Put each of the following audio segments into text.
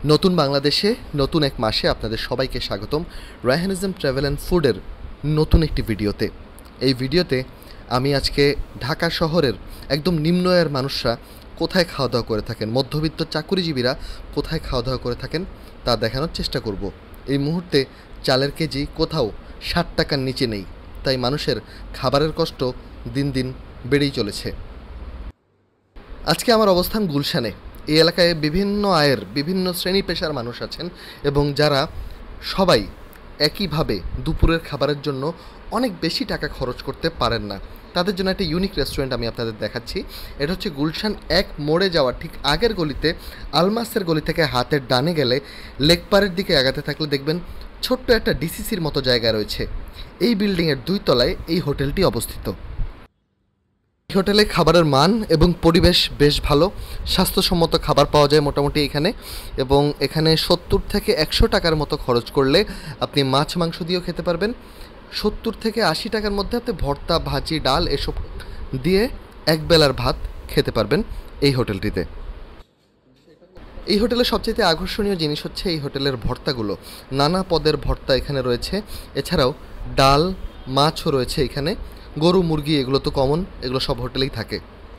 নতুন বাংলাদেশে নতুন এক মাসে আপনাদের সবাইকে স্বাগতম রায়হানিজম ট্রাভেল অ্যান্ড ফুডের নতুন একটি ভিডিওতে। এই ভিডিওতে আমি আজকে ঢাকা শহরের একদম নিম্ন আয়ের মানুষরা কোথায় খাওয়া দাওয়া করে থাকেন, মধ্যবিত্ত চাকুরিজীবীরা কোথায় খাওয়া দাওয়া করে থাকেন তা দেখানোর চেষ্টা করব। এই মুহূর্তে চালের কেজি কোথাও 60 টাকার নিচে নেই, তাই মানুষের খাবারের কষ্ট দিন দিন বেড়েই চলেছে। আজকে আমার অবস্থান গুলশানে। এই এলাকায় বিভিন্ন আয়ের বিভিন্ন শ্রেণী পেশার মানুষ আছেন এবং যারা সবাই একইভাবে দুপুরের খাবারের জন্য অনেক বেশি টাকা খরচ করতে পারেন না। তাদের জন্য একটা ইউনিক রেস্টুরেন্ট আমি আপনাদের দেখাচ্ছি। এটা হচ্ছে গুলশান এক মোড়ে যাওয়ার ঠিক আগের গলিতে, আলমাসের গলি থেকে হাতের ডানে গেলে লেকপাড়ের দিকে আগাতে থাকলে দেখবেন ছোট্ট একটা ডিসিসির মতো জায়গা রয়েছে। এই বিল্ডিংয়ের 2 তলায় এই হোটেলটি অবস্থিত। এই হোটেলে খাবারের মান এবং পরিবেশ বেশ ভালো, স্বাস্থ্যসম্মত খাবার পাওয়া যায় মোটামুটি এখানে। এবং এখানে 70 থেকে 100 টাকার মতো খরচ করলে আপনি মাছ মাংস দিয়েও খেতে পারবেন। 70 থেকে 80 টাকার মধ্যে আপনি ভর্তা, ভাজি, ডাল এসব দিয়ে একবেলার ভাত খেতে পারবেন এই হোটেলটিতে। এই হোটেলের সবচেয়ে আকর্ষণীয় জিনিস হচ্ছে এই হোটেলের ভর্তাগুলো। নানা পদের ভর্তা এখানে রয়েছে, এছাড়াও ডাল, মাছও রয়েছে এখানে। গরু, মুরগি এগুলো তো কমন, এগুলো সব হোটেলেই থাকে।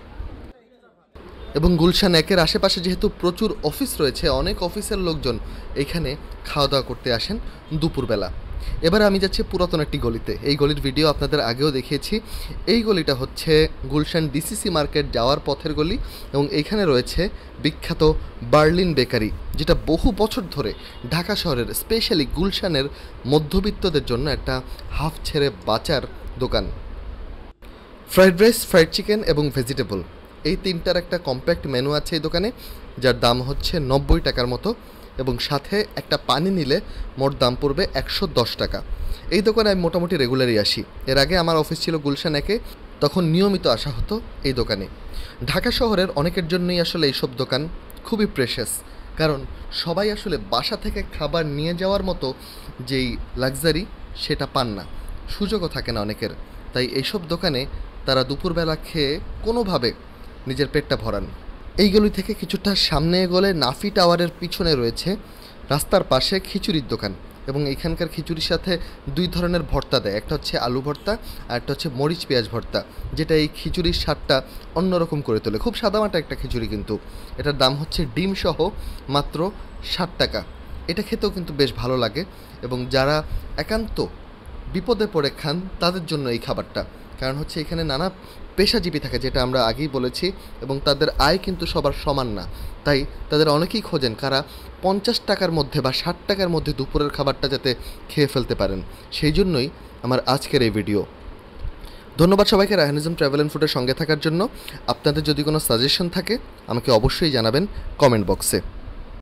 এবং গুলশান একের আশেপাশে যেহেতু প্রচুর অফিস রয়েছে, অনেক অফিসের লোকজন এখানে খাওয়া দাওয়া করতে আসেন দুপুরবেলা। এবার আমি যাচ্ছি পুরাতন একটি গলিতে। এই গলির ভিডিও আপনাদের আগেও দেখিয়েছি। এই গলিটা হচ্ছে গুলশান ডিসিসি মার্কেট যাওয়ার পথের গলি এবং এইখানে রয়েছে বিখ্যাত বার্লিন বেকারি, যেটা বহু বছর ধরে ঢাকা শহরের স্পেশালি গুলশানের মধ্যবিত্তদের জন্য একটা হাফ ছেড়ে বাঁচার দোকান। ফ্রাইড রাইস, ফ্রাইড চিকেন এবং ভেজিটেবল, এই তিনটার একটা কম্প্যাক্ট মেনু আছে এই দোকানে, যার দাম হচ্ছে 90 টাকার মতো এবং সাথে একটা পানি নিলে মোট দাম পড়বে 110 টাকা। এই দোকানে আমি মোটামুটি রেগুলারই আসি। এর আগে আমার অফিস ছিল গুলশান একে, তখন নিয়মিত আসা হতো এই দোকানে। ঢাকা শহরের অনেকের জন্যই আসলে এইসব দোকান খুবই প্রেশাস, কারণ সবাই আসলে বাসা থেকে খাবার নিয়ে যাওয়ার মতো যেই লাক্সারি সেটা পান না, সুযোগও থাকে না অনেকের। তাই এইসব দোকানে তারা দুপুরবেলা খেয়ে কোনোভাবে নিজের পেটটা ভরান। এইগুলি থেকে কিছুটা সামনে এগোলে নাফি টাওয়ারের পিছনে রয়েছে রাস্তার পাশে খিচুড়ির দোকান এবং এখানকার খিচুড়ির সাথে 2 ধরনের ভর্তা দেয়, একটা হচ্ছে আলু ভর্তা আর একটা হচ্ছে মরিচ পেঁয়াজ ভর্তা, যেটা এই খিচুড়ির স্বাদটা অন্যরকম করে তোলে। খুব সাদামাটা একটা খিচুড়ি, কিন্তু এটার দাম হচ্ছে ডিম সহ মাত্র 60 টাকা। এটা খেতেও কিন্তু বেশ ভালো লাগে এবং যারা একান্ত বিপদে পড়ে খান তাদের জন্য এই খাবারটা। কারণ হচ্ছে এখানে নানা পেশাজীবী থাকে, যেটা আমরা আগেই বলেছি, এবং তাদের আয় কিন্তু সবার সমান না। তাই তাদের অনেকেই খোঁজেন কারা 50 টাকার মধ্যে বা 60 টাকার মধ্যে দুপুরের খাবারটা যাতে খেয়ে ফেলতে পারেন। সেই জন্যই আমার আজকের এই ভিডিও। ধন্যবাদ সবাইকে রায়হানিজম ট্রাভেল অ্যান্ড ফুডের সঙ্গে থাকার জন্য। আপনাদের যদি কোনো সাজেশন থাকে আমাকে অবশ্যই জানাবেন কমেন্ট বক্সে।